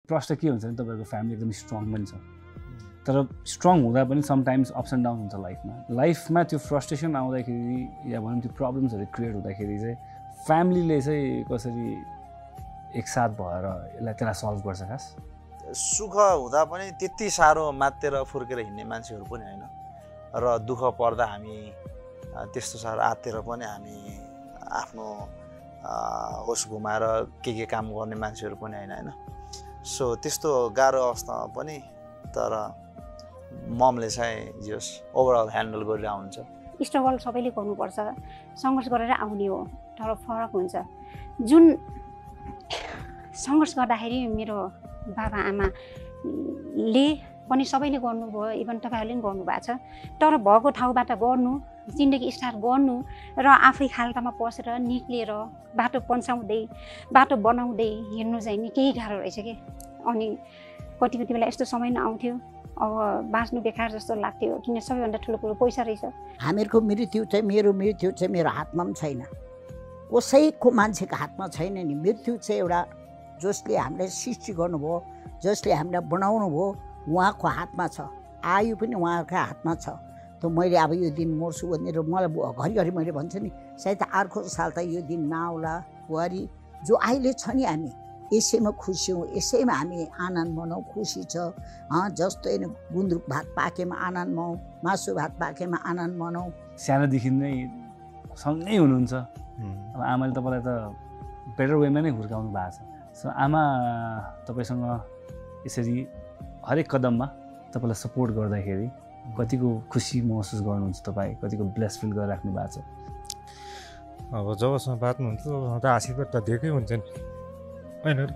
trust के हुन्छ नि तपाईँको फ्यामिली एकदम स्ट्रङ पनि छ तर स्ट्रङ हुँदा पनि समटाइम्स अप्स एन्ड डाउन हुन्छ लाइफमा त्यो फ्रस्ट्रेसन आउँदाखेरि या भनौँ त्यो प्रब्लम्सहरू क्रिएट हुँदाखेरि चाहिँ फ्यामिलीले चाहिँ कसरी एकसाथ भएर त्यसलाई सल्भ गर्छ खास सुख हुँदा पनि त्यति साह्रो मातेर फुर्केर हिँड्ने मान्छेहरू पनि होइन र दुःख पर्दा हामी त्यस्तो साह्रो आत्तेर पनि हामी आफ्नो होस घुमाएर के काम गर्ने मान्छेहरू पनि होइन सो त्यस्तो गाह्रो अवस्थामा पनि तर ममले चाहिँ जस ओभरअल ह्यान्डल गरेर आउँछ स्ट्रगल सबैले गर्नुपर्छ सङ्घर्ष गरेर आउने हो तर फरक हुन्छ जुन सङ्घर्ष गर्दाखेरि मेरो बाबा आमाले पनि सबैले गर्नुभयो इभन तपाईँहरूले पनि गर्नुभएको छ तर भएको ठाउँबाट गर्नु जिन्दगी स्टार्ट गर्नु र आफै खाल्टामा पसेर निक्लिएर बाटो पन्साउँदै बाटो बनाउँदै हिँड्नु चाहिँ निकै गाह्रो रहेछ कि अनि कति बेला यस्तो समय नआउँथ्यो अब बाँच्नु बेकार जस्तो लाग्थ्यो किन सबैभन्दा ठुलो कुरो पैसा रहेछ हामीहरूको मृत्यु चाहिँ मेरो हातमा पनि छैन कसैको मान्छेको हातमा छैन नि मृत्यु चाहिँ एउटा जसले हामीलाई सृष्टि गर्नुभयो जसले हामीलाई बनाउनु भयो उहाँको हातमा छ आयु पनि उहाँकै हातमा छ त मैले अब यो दिन मर्छु भनेर मलाई घरिघरि मैले भन्छु नि सायद अर्को साल त यो दिन नआउला बुहारी जो अहिले छ नि हामी यसैमा खुसी हौँ यसैमा हामी आनन्द मनाउँ खुसी छ जस्तै गुन्द्रुक भात पाकेमा आनन्द मनाउँ मासु भात पाकेमा आनन्द मनाउँ सानोदेखि नै सँगै हुनुहुन्छ अब आमाले तपाईँलाई त बेटर वेमा नै हुर्काउनु भएको छ सो आमा तपाईँसँग यसरी हरेक कदममा तपाईँलाई सपोर्ट गर्दाखेरि कतिको खुसी महसुस गर्नुहुन्छ तपाईँ कतिको ब्लेस फिल गरिराख्नु भएको छ अब जबसम्म बाँच्नुहुन्छ त आशीर्वाद त दिएकै हुन्छ नि होइन र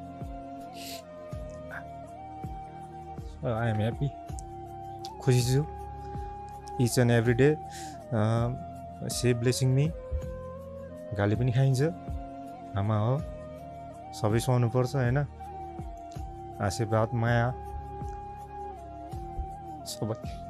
आई एम ह्याप्पी खुसी छु each and every day say blessing me गाली पनि खाइन्छ आमा हो सबै सुहाउनुपर्छ होइन आशीर्वाद माया सबै